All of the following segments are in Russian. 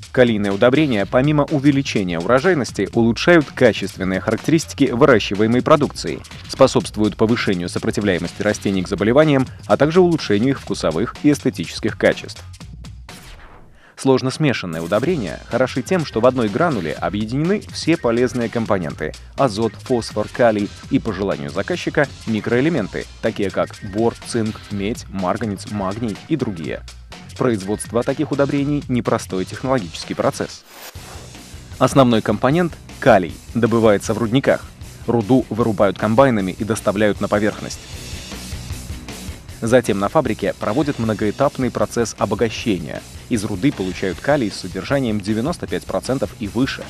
Калийные удобрения, помимо увеличения урожайности, улучшают качественные характеристики выращиваемой продукции, способствуют повышению сопротивляемости растений к заболеваниям, а также улучшению их вкусовых и эстетических качеств. Сложно смешанные удобрения хороши тем, что в одной грануле объединены все полезные компоненты — азот, фосфор, калий и, по желанию заказчика, микроэлементы, такие как бор, цинк, медь, марганец, магний и другие. Производство таких удобрений — непростой технологический процесс. Основной компонент — калий — добывается в рудниках. Руду вырубают комбайнами и доставляют на поверхность. Затем на фабрике проводят многоэтапный процесс обогащения. Из руды получают калий с содержанием 95% и выше.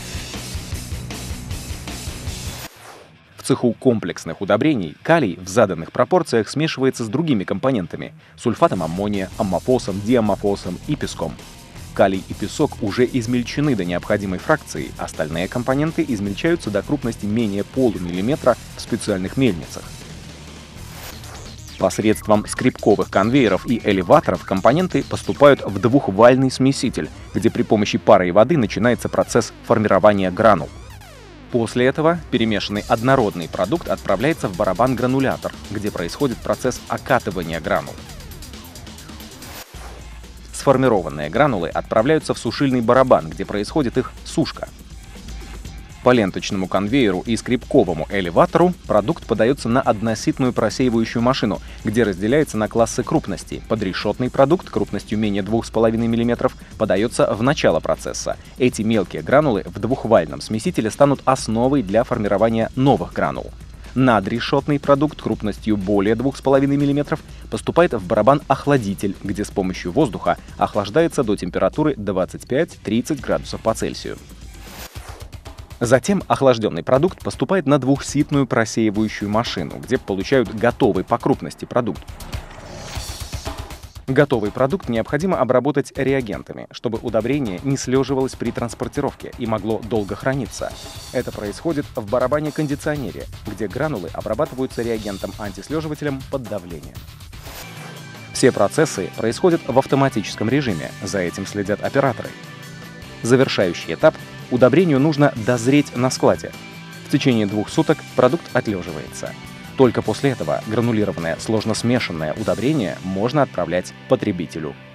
В цеху комплексных удобрений калий в заданных пропорциях смешивается с другими компонентами — сульфатом аммония, аммофосом, диаммофосом и песком. Калий и песок уже измельчены до необходимой фракции, остальные компоненты измельчаются до крупности менее полумиллиметра в специальных мельницах. Посредством скребковых конвейеров и элеваторов компоненты поступают в двухвальный смеситель, где при помощи пара и воды начинается процесс формирования гранул. После этого перемешанный однородный продукт отправляется в барабан-гранулятор, где происходит процесс окатывания гранул. Сформированные гранулы отправляются в сушильный барабан, где происходит их сушка. По ленточному конвейеру и скребковому элеватору продукт подается на односитную просеивающую машину, где разделяется на классы крупности. Подрешетный продукт крупностью менее 2,5 мм подается в начало процесса. Эти мелкие гранулы в двухвальном смесителе станут основой для формирования новых гранул. Надрешетный продукт крупностью более 2,5 мм поступает в барабан-охладитель, где с помощью воздуха охлаждается до температуры 25-30 градусов по Цельсию. Затем охлажденный продукт поступает на двухситную просеивающую машину, где получают готовый по крупности продукт. Готовый продукт необходимо обработать реагентами, чтобы удобрение не слеживалось при транспортировке и могло долго храниться. Это происходит в барабане-кондиционере, где гранулы обрабатываются реагентом-антислеживателем под давлением. Все процессы происходят в автоматическом режиме, за этим следят операторы. Завершающий этап — удобрению нужно дозреть на складе. В течение 2 суток продукт отлеживается. Только после этого гранулированное сложно смешанное удобрение можно отправлять потребителю.